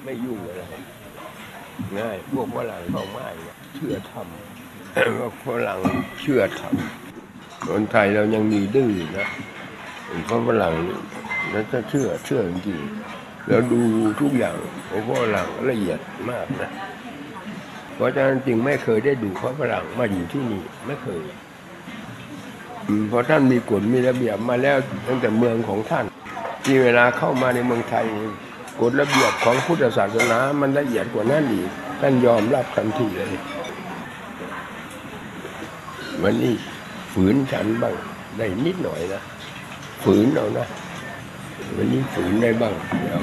ไม่ยุ่งอะไรง่ายพวกฝรั่งเขาไม่เชื่อธรรมว่าฝรั่งเชื่อธรรมคนไทยเรายังมีดื้อนะเพราะฝรั่งนั้นจะเชื่อจริงๆเราดูทุกอย่างของฝรั่งละเอียดมากนะเพราะฉะนั้นจริงไม่เคยได้ดูฝรั่งมาอยู่ที่นี่ไม่เคยเพราะท่านมีกฎมีระเบียบมาแล้วตั้งแต่เมืองของท่านที่เวลาเข้ามาในเมืองไทยกฎระเบียบของพุทธศาสนามันละเอียดกว่านั้นอีกท่านยอมรับทันทีเลยวันนี้ฝืนฉันบ้างได้นิดหน่อยนะฝืนเอานะวันนี้ฝืนได้บ้างเดี๋ยว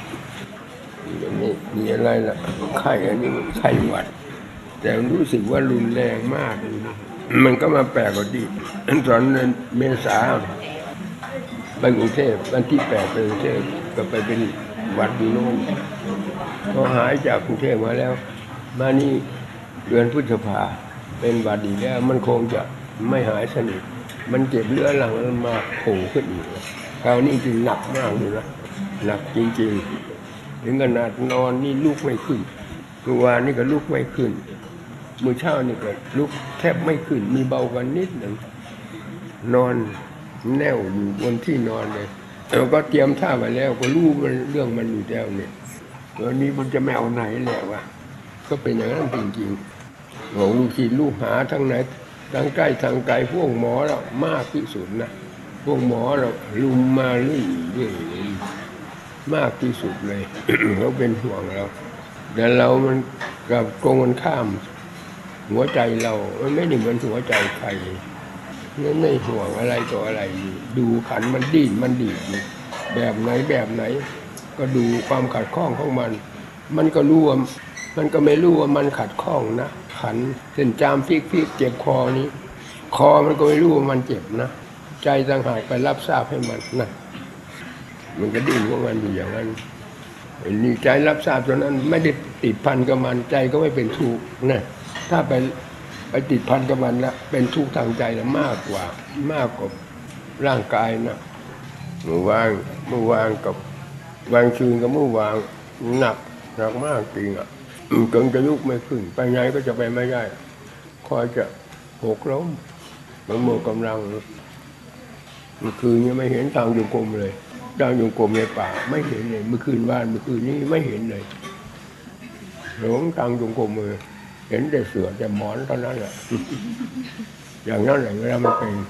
มีอะไรล่ะไข้อันนี้ไข้หวัดแต่รู้สึกว่ารุนแรงมากมันก็มาแปลกกว่าดีตอนเมษาไปกรุงเทพวันที่8ไปกรุงเทพก็ไปเป็นหวัดอยู่โน่นพอหายจากกรุงเทพมาแล้วมานี่เดือนพฤษภาเป็นหวัดอีกแล้วมันคงจะไม่หายสนิทมันเจ็บเรื้อรังแล้วมาโผล่ขึ้นอีกคราวนี้จริงหนักมากเลยนะหนักจริงๆถึงขนาดนอนนี่ลุกไม่ขึ้นเมื่อวานนี่ก็ลุกไม่ขึ้นมื้อเช้านี่ก็ลุกแทบไม่ขึ้นมีเบากันนิดหนึ่งนอนแน่วอยู่บนที่นอนเลยเราก็เตรียมท่าไว้แล้วก็รู้มันเรื่องมันอยู่แล้วเนี่ยวันนี้มันจะไม่เอาไหนแหละวะก็เป็นอย่างนั้นจริงๆของลูกศิษย์ลูกหาทั้งไหนทั้งใกล้ทางไกลพวกหมอเรามากที่สุดนะพวกหมอเราลุมมาเรื่อยมากที่สุดเลย เขาเป็นห่วงเราแต่เรามันกับตรงกันข้ามหัวใจเราไม่ได้เหมือนหัวใจใครไม่ห่วงอะไรต่ออะไรดูขันมันดิ้นมันดีดแบบไหนก็ดูความขัดข้องของมันก็รู้ว่ามันก็ไม่รู้ว่ามันขัดข้องนะขันเส้นจามพลิกเจ็บคอนี้คอมันก็ไม่รู้ว่ามันเจ็บนะใจต่างหากไปรับทราบให้มันนะมันก็ดิ้นของมันอยู่อย่างนั้นนี่ใจรับทราบตอนนั้นไม่ได้ติดพันกับมันใจก็ไม่เป็นทุกข์นะถ้าไปติดพันกับมันละเป็นทุกข์ทางใจละมากกว่าร่างกายนะเมื่อวานกับวางคืนกับเมื่อวานหนักมากจริงอ่ะเกินจะลุกไม่ขึ้นไปไงก็จะไปไม่ได้คอยจะหกล้มมันหมดกำลังเมื่อคืนนี้ไม่เห็นทางโยกมเลยทางโยกมในป่าไม่เห็นเลยเมื่อคืนนี้ไม่เห็นเลยหลงทางโยกมเลยเห็นแต่เสือแต่หมอนเท่านั้นแหละอย่างนั้นแหละเวลามันเป็น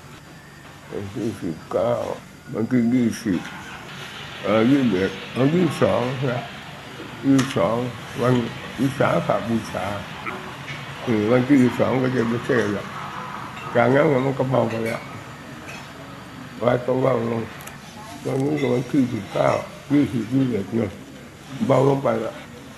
29มันคือ20 21 22นะ22วันวิสาขบูชาวันที่22ก็จะไม่ใช่หรอกจากนั้นมันก็เบาไปแล้วไว้ก็เบาลงตอนนี้ก็วันที่19 20 21เนี่ยเบาลงไปแล้ว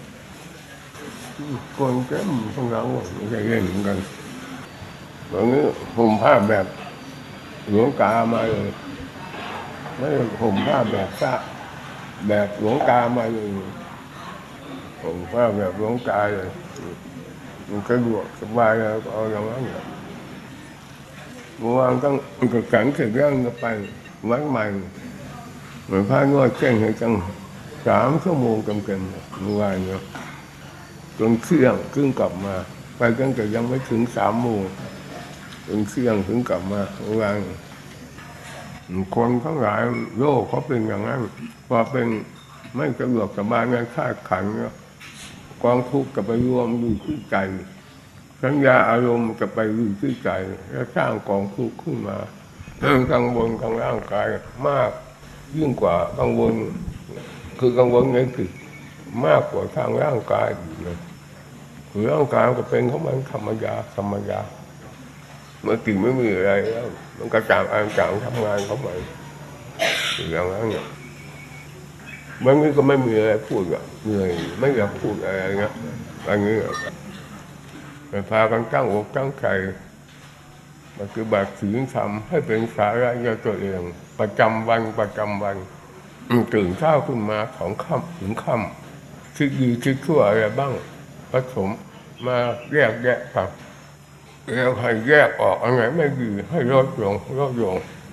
คนแก่พวกเราไม่ใช่เล่นเหมือนกันตอนนี้ห่มผ้าแบบหลวงตามาเลยไม่ห่มผ้าแบบหลวงตามาเลยห่มผ้าแบบหลวงตาเลยมันก็สะดวกสบายแล้วเอาอย่างนั้นเมื่อวานก็ขังเสร็จแล้วก็ไปวัดใหม่เหมือนพระงอดแจ้งให้จัง3 ชั่วโมงเต็มๆเมื่อวานเนี่ยจนเที่ยงครึ่งกลับมาไปกันแต่ยังไม่ถึง3 โมงจนเที่ยงถึงกลับมาเมื่อวานคนทั้งหลายโลกเขาเป็นอย่างนั้นพอเป็นไม่สะดวกสบายงานค่าขันกองทุกข์จะไปรวมอยู่ที่ใจสัญญาอารมณ์จะไปอยู่ที่ใจและสร้างกองทุกข์ขึ้นมากังวลทางร่างกายมากยิ่งกว่ากังวลคือกังวลในจิตมากกว่าทางร่างกายเลยคือร่างกายก็เป็นของมันธรรมดาเมื่อกี้ไม่มีอะไรแล้วมันก็ต่างทำงานของมันอย่างนั้นเนี่ยมันก็ไม่มีอะไรพูดอ่ะเหนื่อยไม่อยากพูดอะไรเงี้ยอันนี้ไปพากันตั้งอกตั้งใจปฏิบัติศีลธรรมให้เป็นสาระในตัวเองประจำวันตื่นเช้าขึ้นมาของค่ำถึงค่ำคิดดีคิดชั่วอะไรบ้างผสมมาแยกครับแล้วให้แยกออกอะไรไม่ดีให้ลดลง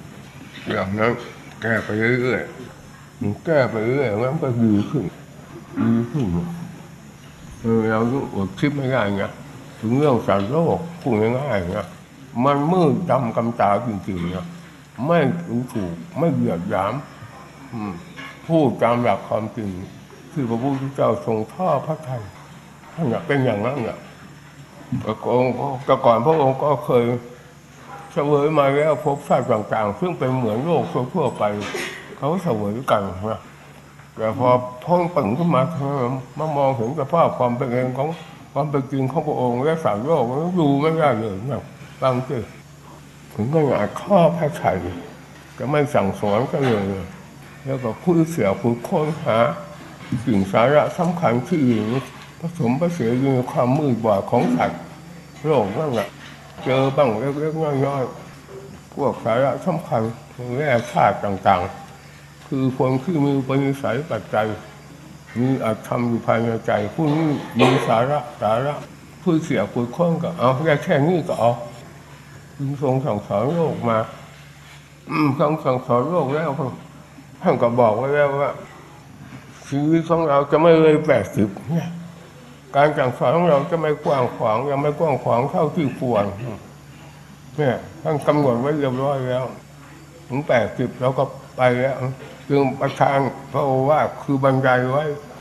อย่างนั้นแก้ไปเรื่อยๆมันแก้ไปเรื่อยๆมันก็ดีขึ้นเราอดคิดไม่ได้ไงถึงเรื่องสัตว์โลกพูดง่ายๆไงมันมืดดำกำตาจริงๆนะไม่ถูกไม่เหยียดหยามพูดตามหลักความจริงคือพระพุทธเจ้าทรงทอดพระทัยท่านเป็นอย่างนั้นเนี่ยแต่ก่อนพระองค์ก็เคยเสวยมาแล้วพบชาติต่างๆซึ่งเป็นเหมือนโลกทั่วไปเขาเสวยกันนะแต่พอพ้นปังขึ้นมามองเห็นสภาพความเป็นเองของความเป็นจริงของพระองค์และสัตว์โลกดูไม่ได้เลยนะบางทีถึงขนาดข้อพระทัยก็ไม่สั่งสอนกันเลยแล้วก็คุยเสียคุยค้นหาสิ่งสาระสำคัญที่ผสมผสานอยู่ในความมืดบอดของสัตว์โลกนั่นแหละเจอบ้างเล็กๆน้อยๆพวกสาระสำคัญแร่ธาตุต่างๆคือคนที่มีปัญญาปัจจัยมีอาธรรมอยู่ภายในใจผู้นี้มีสาระผู้เสียผู้ค้นก็เอาแค่นี้ก็เอาทรงสั่งสอนโลกมาทรงสั่งสอนโลกแล้วท่านก็บอกไว้แล้วว่าชีวิตของเราจะไม่เลย80เนี่ยการสั่งสอนของเราจะไม่กว้างขวางยังไม่กว้างขวางเท่าที่ควรเนี่ยท่านกำหนดไว้เรียบร้อยแล้วถึง80เราก็ไปแล้วจึงประทานพระโอวาทคือบรรยายไว้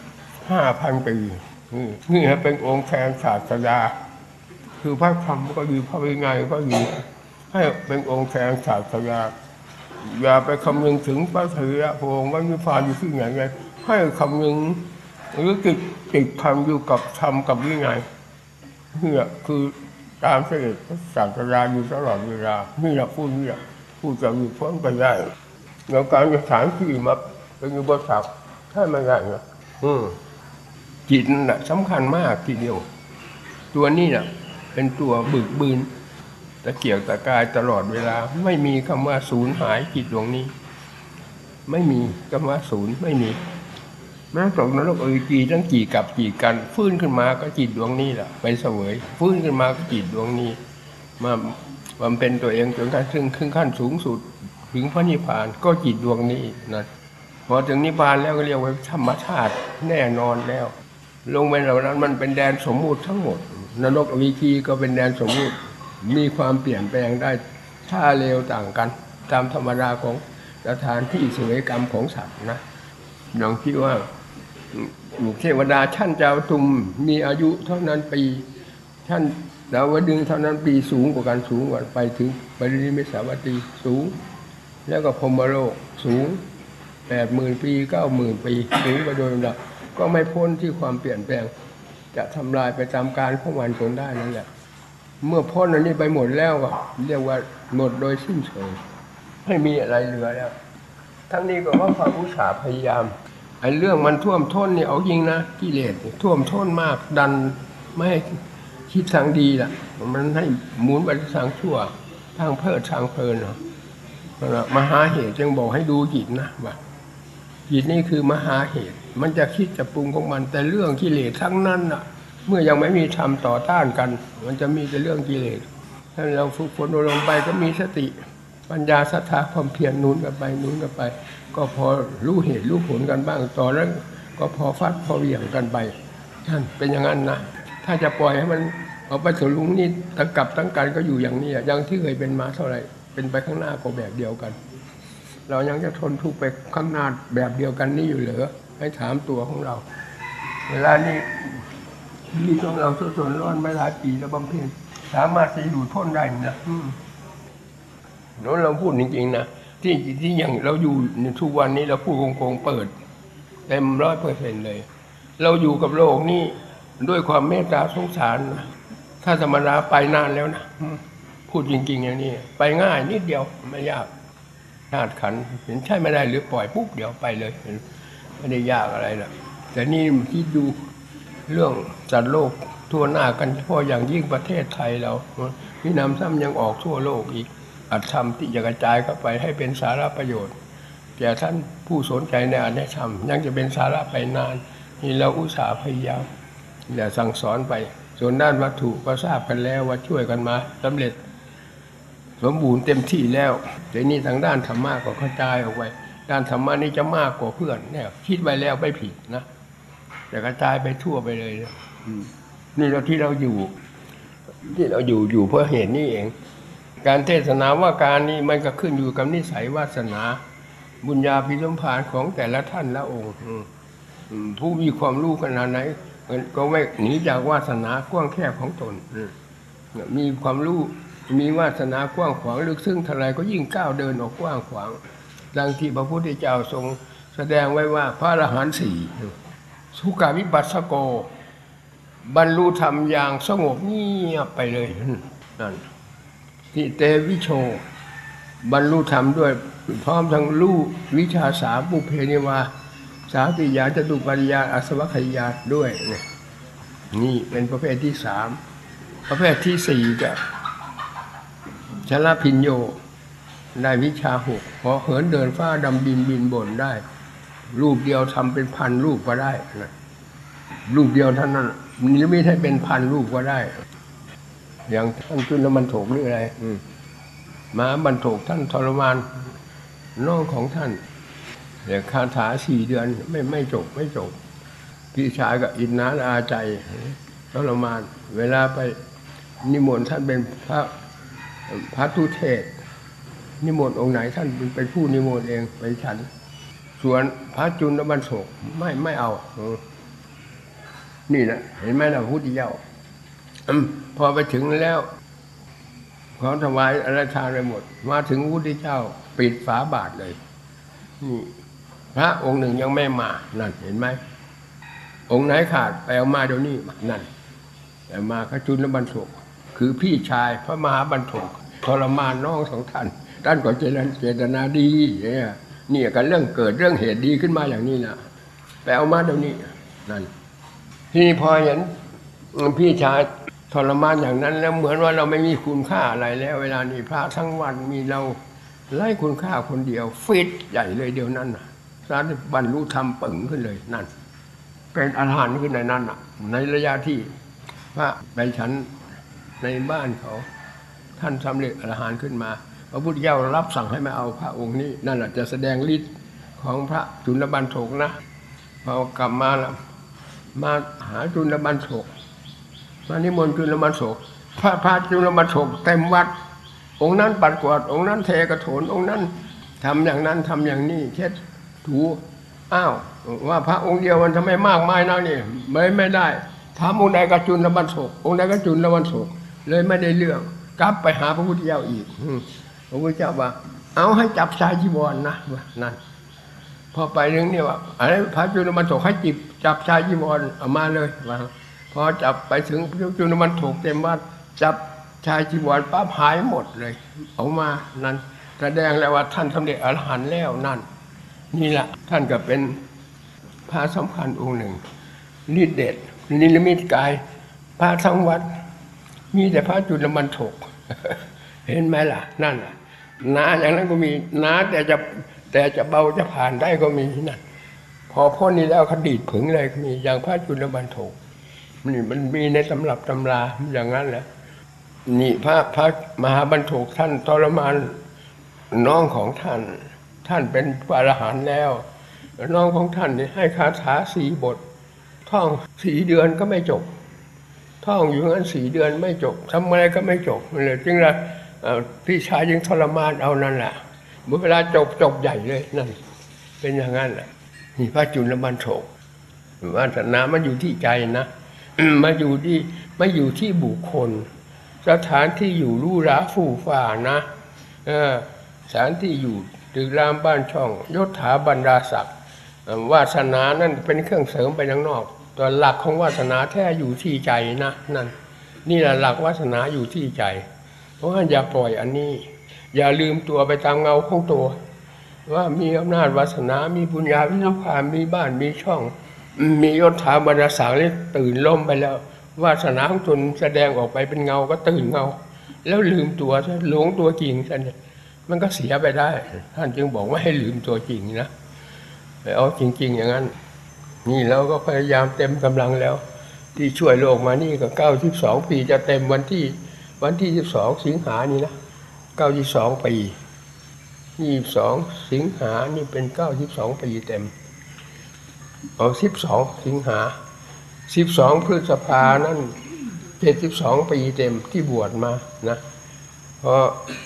5,000 ปีนี่เป็นองค์แทนศาสดาคือพระธรรมก็ดีพระวินัยก็ดีให้เป็นองค์แทนศาสดาอย่าไปคำนึงถึงพระเถระพระองค์ว่านิพพานอยู่ที่ไหนไงให้คำนึงหรือติดคำอยู่กับธรรมกับวินัยนี่คือตามเสด็จพระศาสดาอยู่ตลอดเวลานี่แหละผู้จะมีพ้นไปได้แล้วการสถานที่มาเป็นอุปสรรคใช่ไหมไงเนี่ยจิตน่ะสำคัญมากทีเดียวตัวนี้น่ะเป็นตัวบึกบืนตะเกียกตะกายตลอดเวลาไม่มีคำว่าสูญหายจิตดวงนี้ไม่มีคำว่าสูญไม่มีแม้ตกนรกจีทั้งจีกับจีกันฟื้นขึ้นมาก็จิตดวงนี้แหละไปเสวยฟื้นขึ้นมาก็จิตดวงนี้มาบำเพ็ญตัวเองจนกระทั่งขึ้นขั้นสูงสุดถึงพระนิพพานก็จิตดวงนี้นะพอถึงนิพพานแล้วก็เรียกว่าธรรมชาติแน่นอนแล้วลงไปเหล่านั้นมันเป็นแดนสมมุติทั้งหมดนรกอเวจีก็เป็นแดนสมมุติมีความเปลี่ยนแปลงได้ถ้าเร็วต่างกันตามธรรมดาของสถานที่เสวยกรรมของสัตว์นะอย่างที่ว่าเทวดาชั้นเจ้าตุมมีอายุเท่านั้นปีชั้นดาวดึงเท่านั้นปีสูงกว่ากันสูงกว่าไปถึงปรินิพพานตีสูงแล้วก็พรหมโลกสูง 80,000 ปี 90,000 ปีสูงไปโดยลำดับก็ไม่พ้นที่ความเปลี่ยนแปลงจะทำลายไปตามการของมันจนได้นั่นแหละเมื่อพ้นอันนี้ไปหมดแล้วก็เรียกว่าหมดโดยสิ้นเชิงไม่มีอะไรเหลือแล้วทั้งนี้ก็ว่าความอุตสาห์พยายามไอ้เรื่องมันท่วมท้นนี่เอาจริงนะกิเลสท่วมท้นมากดันไม่ให้คิดทางดีล่ะมันให้หมุนไปทางชั่วทางเพลิดทางเพลินเนาะมหาเหตุจึงบอกให้ดูจิตนะว่าจิตนี่คือมหาเหตุมันจะคิดจะปรุงของมันแต่เรื่องกิเลสทั้งนั้นน่ะเมื่อยังไม่มีธรรมต่อต้านกันมันจะมีแต่เรื่องกิเลสถ้าเราฝึกฝนอบรมไปก็มีสติปัญญาศรัทธาความเพียรนู้นกันไปก็พอรู้เหตุรู้ผลกันบ้างต่อแล้วก็พอฟัดพอเหวี่ยงกันไปท่านเป็นอย่างนั้นนะถ้าจะปล่อยให้มันเอาไปถึงลุงนี่ตั้งกับตั้งกันก็อยู่อย่างนี้อย่างที่เคยเป็นมาเท่าไหร่เป็นไปข้างหน้าก็แบบเดียวกันเรายังจะทนทุกข์ไปข้างหน้าแบบเดียวกันนี่อยู่เหรอให้ถามตัวของเราเวลานี้มีของเราส่วนร้อนไม่หลายปีแล้วบำเพ็ญสามารถจะอยู่ทนได้นะเราพูดจริงๆนะที่อย่างเราอยู่ในทุกวันนี้เราพูดโกงๆเปิดเต็ม100%เลยเราอยู่กับโลกนี้ด้วยความเมตตาสงสารนะถ้าธรรมดาไปนานแล้วนะพูดจริงๆอย่างนี้ไปง่ายนิดเดียวไม่ยากธาตุขันธ์เห็นใช่ไม่ได้หรือปล่อยปุ๊บเดี๋ยวไปเลยไม่ได้ยากอะไรหรอกแต่นี่คิดดูเรื่องจัดโลกทั่วหน้ากันเฉพาะอย่างยิ่งประเทศไทยเรามีนำซ้ำยังออกทั่วโลกอีกอัตธรรมที่จะกระจายเข้าไปให้เป็นสาระประโยชน์แก่ท่านผู้สนใจในอริยธรรมยังจะเป็นสาระไปนานนี่เราอุตส่าห์พยายามอย่าสั่งสอนไปส่วนด้านวัตถุก็ทราบกันแล้วว่าช่วยกันมาสำเร็จสมบูรณ์เต็มที่แล้วแต่นี่ทางด้านธรรมะก็กระจายออกไปด้านธรรมะนี่จะมากกว่าเพื่อนเนี่ยคิดไว้แล้วไม่ผิดนะแต่กระจายไปทั่วไปเลยนะนี่เราที่เราอยู่เพื่อเหตุนี้เอง การเทศนาว่าการนี้มันก็ขึ้นอยู่กับนิสัยวาสนาบุญญาภิสมภารของแต่ละท่านละองค์ผู้มีความรู้ขนาดไหนก็ไม่หนีจากวาสนากว้างแคบของตนมีความรู้มีวาสนากว้างขวางลึกซึ้งเท่าไรก็ยิ่งก้าวเดินออกกว้างขวางดังที่พระพุทธเจ้าทรงแสดงไว้ว่าพระอรหันต์สี่สุขวิปัสสโกบรรลุธรรมอย่างสงบเงียบไปเลยนั่นทิเตวิโชบรรลุธรรมด้วยพร้อมทั้งรู้วิชาสามปุเพนิวาสาติญาณจตุปัญญาอาสวัคยญาณด้วยนี่เป็นประเภทที่สามประเภทที่สี่ก็ชลพิญโยได้วิชาหกพอเหินเดินฟ้าดำดินบินบนได้รูปเดียวทำเป็นพันรูปก็ได้นะรูปเดียวเท่านั้นนี่ไม่ใช่เป็นพันรูปก็ได้อย่างท่านจุลมันโถกหรืออะไรมาบรรทกท่านทรมานน้องของท่านแต่คาถา4 เดือนไม่จบพี่ชายก็อินนาอาใจทรมานเวลาไปนิมนต์ท่านเป็นพระทุเทศนิมนต์องค์ไหนท่านเป็นผู้นิมนต์เองไปฉันส่วนพระจุลบรรโศกไม่เอานี่แหละเห็นไหมล่ะพุทธเจ้าพอไปถึงแล้วเขาถวายอะไรทานไปหมดมาถึงพุทธเจ้าปิดฝาบาทเลยนี่พระองค์หนึ่งยังไม่มานั่นเห็นไหมองค์ไหนขาดไปเอามาเดี๋ยวนี้นั่นแต่มาพระจุลบรรโศกคือพี่ชายพระมหาบรรทกทรมานน้องของท่านก็เจตนาดีเนี่ยกันเรื่องเกิดเรื่องเหตุดีขึ้นมาอย่างนี้นะไปเอามาเดี๋ยวนี้นั่นทีนี้พอเห็นพี่ชายทรมานอย่างนั้นแล้วเหมือนว่าเราไม่มีคุณค่าอะไรแล้วเวลานี้พระทั้งวันมีเราไร้คุณค่าคนเดียวฟิตใหญ่เลยเดียวนั้นนะสาธุบรรลุธรรมปึ่งขึ้นเลยนั่นเป็นอรหันต์ขึ้นในนั้นน่ะในระยะที่พระไปฉันในบ้านเขาท่านสำเร็จอรหันต์ขึ้นมาพระพุทธเจ้ารับสั่งให้มาเอาพระองค์นี้นั่นแหละจะแสดงฤทธิ์ของพระจุลบรรโศกนะพอกลับมาแล้วมาหาจุลบรรโศกมานิมนต์จุลบรรโศกพระจุลบรรโศกเต็มวัดองค์นั้นปัดกวาดองค์นั้นเทกระโถนองค์นั้นทำอย่างนั้นทำอย่างนี้เช็ดถูอ้าวว่าพระองค์เดียวมันทำไมมากมายนักนี่ไม่ได้ถามองค์ใดก็จุลบรรโศกองค์ใดก็จุลบรรโศกเลยไม่ได้เรื่องกลับไปหาพระพุทธเจ้าอีกพระพุทธเจ้าว่าเอาให้จับชายจีวรนะนั่นพอไปนึงเนี่ยว่าอะไรพระจุลบรรโศกให้จับชายจีวรเอามาเลยว่าพอจับไปถึงจุลบรรโศกเต็มวัดจับชายจีวรปั๊บหายหมดเลยเอามานั่นแสดงแล้วว่าท่านสำเร็จอรหันต์แล้วนั่นนี่แหละท่านก็เป็นพระสำคัญองค์หนึ่งฤทธิเดชนิรมิตกายพระทั้งวัดมีแต่พระจุลบรรโศกเห็นไหมล่ะนั่นนาอย่างนั้นก็มีนาแต่จะเบาจะผ่านได้ก็มีนั่นพอพ้นนี้แล้วคดีดผึ่งเลยก็มีอย่างพระจุลบรรโศกนี่มันมีในตำรับตำราอย่างนั้นแหละนี่พระมหาบรรโศกท่านทรมานน้องของท่านเป็นพระอรหันต์แล้วน้องของท่านนี่ให้คาถา4 บทท่อง4 เดือนก็ไม่จบท่องอยู่งั้น4 เดือนไม่จบทำอะไรก็ไม่จบเลยจึงละพี่ชายยังทรมานเอานั่นแหละเมื่อเวลาจบใหญ่เลยนั่นเป็นอย่างนั้นแหละนี่พระจุลบรรโศกวาสนามันอยู่ที่ใจนะมาอยู่ที่บุคคลสถานที่อยู่ลู่ราฟู่ฟ้านะสถานที่อยู่ตึกรามบ้านช่องยศถาบรรดาศักดิ์วาสนานั่นเป็นเครื่องเสริมไปข้างนอกตัวหลักของวาสนาแท้อยู่ที่ใจนะนั่นนี่แหละหลักวาสนาอยู่ที่ใจเพราะฉะนั้นอย่าปล่อยอันนี้อย่าลืมตัวไปตามเงาของตัวว่ามีอำนาจวาสนามีบุญญาวิญญาณมีบ้านมีช่องมียศถาบรรดาศักดิ์เลยตื่นล้มไปแล้ววาสนาของตนแสดงออกไปเป็นเงาก็ตื่นเงาแล้วลืมตัวซะหลงตัวจริงซะเนี่ยมันก็เสียไปได้ท่านจึงบอกว่าให้ลืมตัวจริงนะไปเอาจริงๆอย่างนั้นนี่เราก็พยายามเต็มกำลังแล้วที่ช่วยโลกมานี่ก็92 ปีจะเต็มวันที่12 สิงหานี่นะ92 ปี22 สิงหานี่เป็น92 ปีเต็ม 12 สิงหา12 พฤษภานั่น72 ปีเต็มที่บวชมานะพอ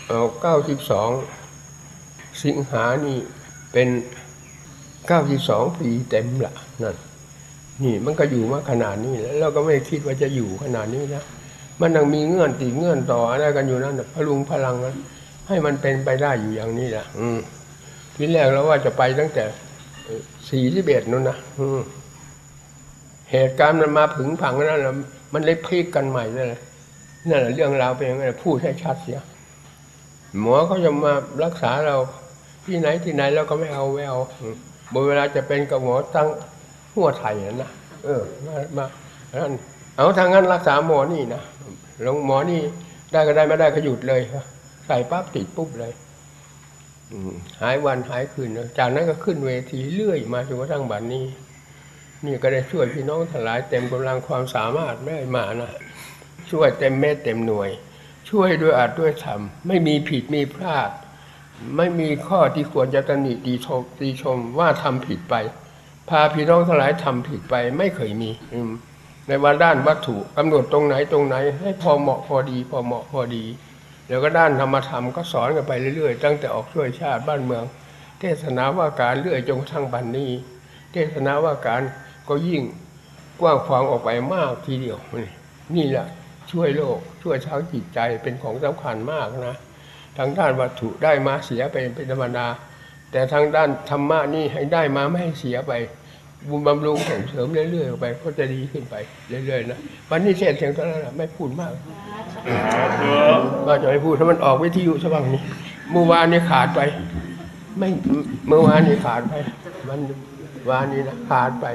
92 สิงหานี่เป็น92 ปีเต็มละนั่นนี่มันก็อยู่มาขนาดนี้แล้วเราก็ไม่คิดว่าจะอยู่ขนาดนี้นะมันยังมีเงื่อนตีเงื่อนต่ออะไรกันอยู่นั่นพลุงพลังนะให้มันเป็นไปได้อยู่อย่างนี้แหละทีแรกเราว่าจะไปตั้งแต่41นู่นนะเหตุการณ์มันมาผึ่งผังนั่นแหละมันเลยพลิกกันใหม่เลยนั่นแหละเรื่องราวเป็นยังไงพูดให้ชัดเสียหมอเขาจะมารักษาเราที่ไหนเราก็ไม่เอาเวลาจะเป็นกับหมอตั้งหัวไทยนะมาเอาทางนั้นรักษาหมอนี่นะลงหมอนี่ได้ก็ได้ไม่ได้ก็หยุดเลยใส่ปั๊บติดปุ๊บเลยหายวันหายคืนจากนั้นก็ขึ้นเวทีเรื่อยมาจนกระทั่งบัดนี้นี่ก็ได้ช่วยพี่น้องทั้งหลายเต็มกำลังความสามารถได้มานะช่วยเต็มเม็ดเต็มหน่วยช่วยด้วยอาจด้วยธรรมไม่มีผิดมีพลาดไม่มีข้อที่ควรจะตำหนิตีชมว่าทำผิดไปพาพี่น้องทั้งหลายทำผิดไปไม่เคยมีในวันด้านวัตถุกำหนดตรงไหนให้พอเหมาะพอดีพอเหมาะพอดีแล้วก็ด้านธรรมธรรมก็สอนกันไปเรื่อยๆตั้งแต่ออกช่วยชาติบ้านเมืองเทศนาว่าการเรื่อยจนกระทั่งบัดนี้เทศนาว่าการก็ยิ่งกว้างขวางออกไปมากทีเดียวนี่แหละช่วยโลกช่วยชาวจิตใจเป็นของสำคัญมากนะทางด้านวัตถุได้มาเสียไปเป็นธรรมดาแต่ทางด้านธรรมะนี่ให้ได้มาไม่ให้เสียไปบุญบำรุงส่งเสริมเรื่อยๆไปก็จะดีขึ้นไปเรื่อยๆนะวันนี้เสร็จเพียงเท่านั้นแหละไม่พูดมากว่าจะไม่พูดถ้ามันออกวิทยุซะบ้างนี่เมื่อวานนี้ขาดไปไม่เมื่อวานนี้ขาดไปวันวานนี้นะขาดไป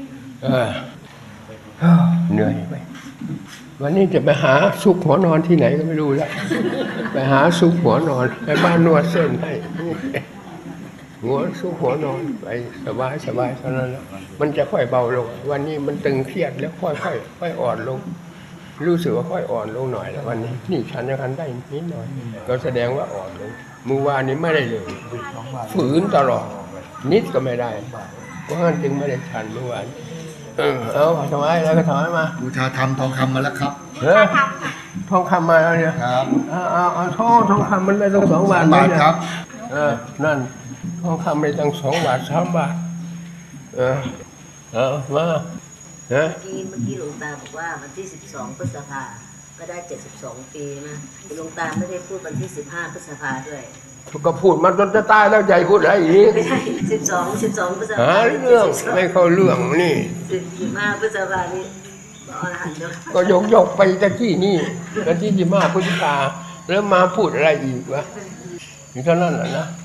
เหนื่อยไปวันนี้จะไปหาซุกหัวนอนที่ไหนก็ไม่รู้แล้วไปหาซุกหัวนอนไปบ้านนวดเส้นให้ซุกหัวนอนไปสบายเท่านั้นแล้วมันจะค่อยเบาลงวันนี้มันตึงเครียดแล้วค่อยอ่อนลงรู้สึกว่าค่อยอ่อนลงหน่อยแล้ววันนี้นี่ฉันยังทันได้นิดหน่อยก็แสดงว่าอ่อนลงเมื่อวานนี้ไม่ได้เลยฝืนตลอดนิดก็ไม่ได้เพราะงั้นจึงไม่ได้ฉันเมื่อวานเอาถวายแล้วก็ถวายมาบูชาธรรมทองคำมาแล้วครับทองคำมาแล้วเนี่ยครับเอาทองคำมันได้ตั้ง2 บาทครับนั่นทองคำได้ตั้ง2 บาท 3 บาทมาเมื่อกี้หลวงตาบอกว่าวันที่12 พฤษภาก็ได้72 ปีนะหลวงตาไม่ได้พูดวันที่15 พฤษภาด้วยก็พูดมันจนจะตายแล้วใจพูดอะไรอีก 12 พฤษภาหาเรื่องไม่เข้าเรื่องนี่ 15 พฤษภานี่ก็ยกไปจากที่นี่แล้วที่15 พฤษภาแล้วมาพูดอะไรอีกวะนี่เท่านั้นแหละนะ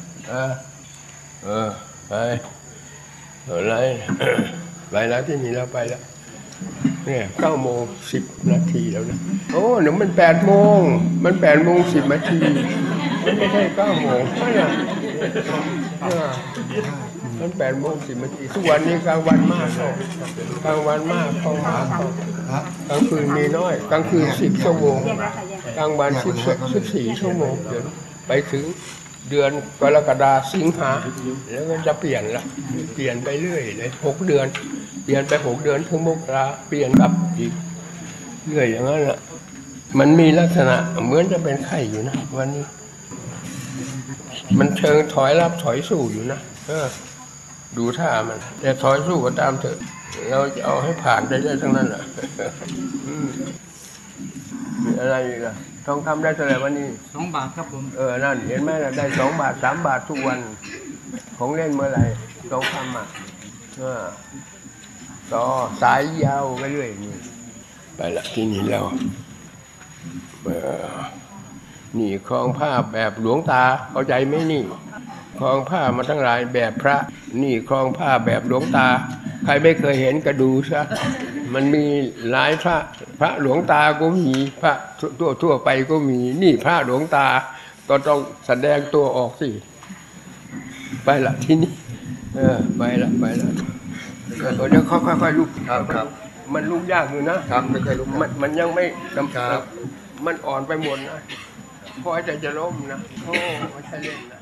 ไปอะไรไปแล้วที่นี่เราไปแล้วเนี่ย9:10 นาทีแล้วนะโอ้หนูมัน8:00มัน8:10 นาทีมันไม่ใช่9:00ไม่น่ะมัน8:10 นาทีทุกวันนี้กลางวันมากกลางวันมากเข้ากลางคืนมีน้อยกลางคืน10 ชั่วโมงกลางวัน14 ชั่วโมงเดี๋ยวไปถึงเดือนกรกฎาคมสิงหาแล้วก็จะเปลี่ยนละเปลี่ยนไปเรื่อยเลย6 เดือนเปลี่ยนไป6 เดือนถึงมกราเปลี่ยนกลับอีกเรื่อยอย่างนั้นแหละมันมีลักษณะเหมือนจะเป็นไข้อยู่นะวันนี้มันเชิงถอยรับถอยสู้อยู่นะดูท่ามันแต่ถอยสู้ก็ตามเถอะเราจะเอาให้ผ่านได้ทั้งนั้นแหละมีอะไรอีกล่ะทองคำได้เท่าไหร่วันนี้ 2 บาทครับผมนั่นเห็นไหมล่ะได้2 บาท 3 บาททุกวันของเล่นเมื่อไหร่ทองคำต่อสายยาวไปเรื่อยนี่ไปละที่นี่แล้วนี่คลองผ้าแบบหลวงตาเข้าใจไหมนี่คลองผ้ามาทั้งหลายแบบพระนี่คลองผ้าแบบหลวงตาใครไม่เคยเห็นก็ดูซะมันมีหลายพระหลวงตาก็มีพระทั่วไปก็มีนี่พระหลวงตาก็ต้องแสดงตัวออกสิไปละที่นี่ไปละเดี๋ยวค่อยๆลุกครับมันลุกยากอยู่นะครับไม่เคยลุกมันยังไม่มันอ่อนไปหมดนะพอจะล้มนะโอ้ไม่ใช่เล่นนะ